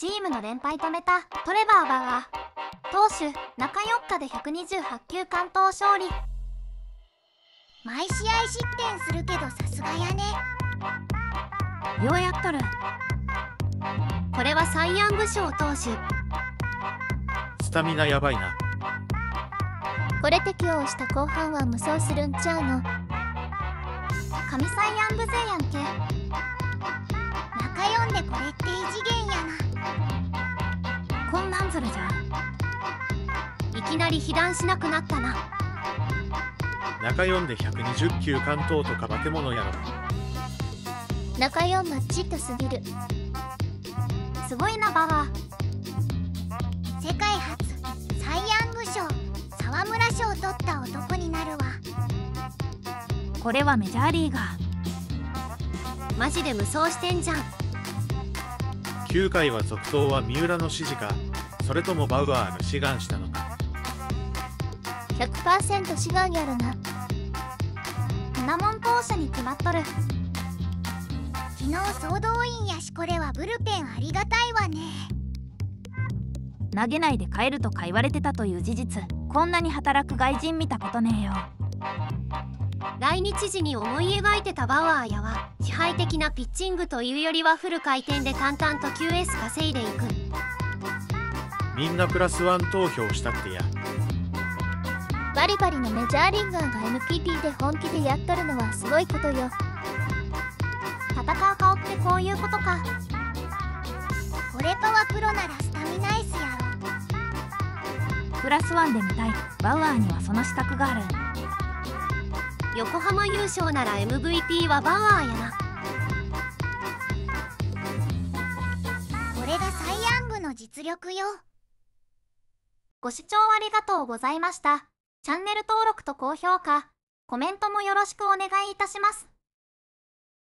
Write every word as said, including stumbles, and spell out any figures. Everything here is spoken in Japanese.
チームの連敗止めたトレバー・バウアー投手中よっかでひゃくにじゅうはちきゅう完投勝利。 毎試合失点するけどさすがやね。 ようやっとる。これはサイ・ヤング賞投手。 スタミナやばいな。 これ適応した後半は無双するんちゃうの。 神サイ・ヤング勢やんけ。 中よんでこれって異次元やな。こんなんずるじゃん。いきなり被弾しなくなったな。 中よんでひゃくにじゅっきゅう完投とか化け物やろ。 中よんマッチッとすぎる。 すごいなバワー。 世界初サイ・ヤング賞沢村賞を取った男になるわ。 これはメジャーリーガー。マジで無双してんじゃん。 きゅうかいは続投は三浦の指示か、それともバウアーが志願したのか。 ひゃくパーセント 志願やろな。 ナモン投手に決まっとる。 昨日総動員やし、これはブルペンありがたいわね。 投げないで帰るとか言われてたという事実、こんなに働く外人見たことねえよ。来日時に思い描いてたバウアーやは支配的なピッチングというよりはフル回転で淡々と キューエス 稼いでいく。 みんなプラスワン投票したってや。 バリバリのメジャーリーガーが エムピーピー で本気でやっとるのはすごいことよ。 戦う顔ってこういうことか。 俺かはプロならスタミナエスやろ。 プラスワンで見たいバウアーにはその資格がある。横浜優勝なら エムブイピー はバウアーやな。 これがサイ・ヤングの実力よ。 ご視聴ありがとうございました。チャンネル登録と高評価、コメントもよろしくお願いいたします。